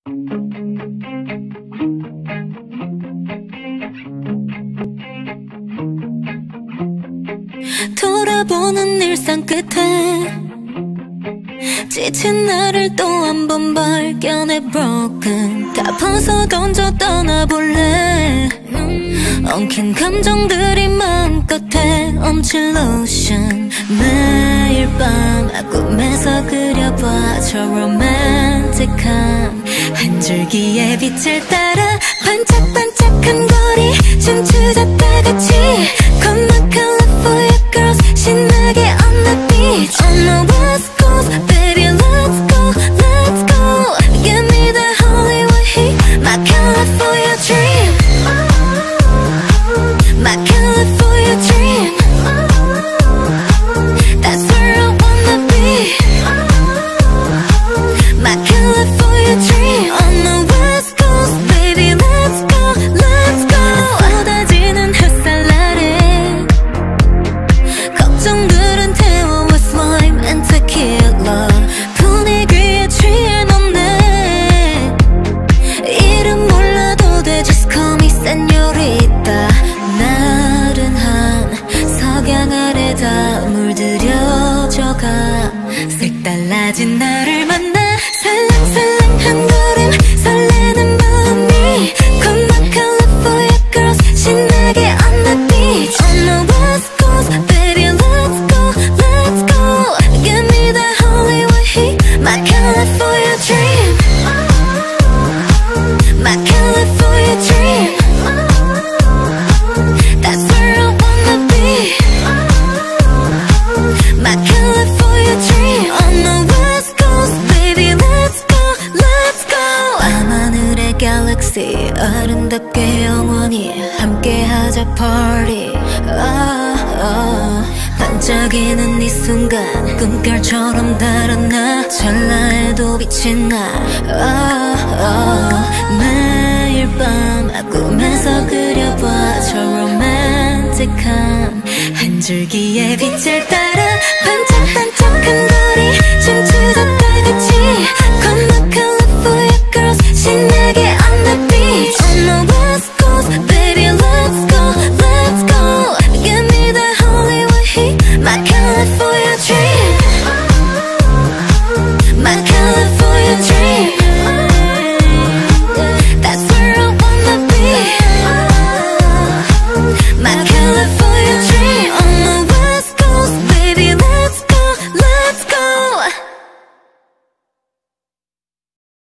돌아보는 일상 끝에 지친 나를 또 한 번 발견해 broken. 다 벗어 던져 떠나볼래. 엉킨 감정들이 마음껏 헤엄칠 lotion. 매일 밤 꿈에서 그려봐 저 로맨틱한 한 줄기의 빛을 따라 반짝반짝한 거리 춤추자 다같이. Come on California girls 신나게 on the beach. On the west coast baby let's go let's go. Give me the Hollywood heat my California dream. My California dream. That's where I wanna be. My California dream. On the west coast baby let's go let's go. 쏟아지는 햇살 아래 걱정들은 태워 with lime and tequila. 분위기에 취해 넌 내 이름 몰라도 돼 just call me señorita. 나른한 석양 아래 다 물들여져가 색달라진 나를 만나 살랑살랑한 걸음 설레는 마음이 Come on California girls 신나게 on the beach. On the west coast baby let's go let's go. Give me the Hollywood heat my California dream. My California dream. That's where I wanna be. My California dream. On the west coast baby let's go let's go. 밤하늘의 galaxy 아름답게 영원히 함께하자 party. 반짝이는 이 순간 꿈결처럼 달아나 찰나에도 빛이 나. 매일 밤 꿈에서 그려봐 저 로맨틱한 한 줄기의 빛을 따라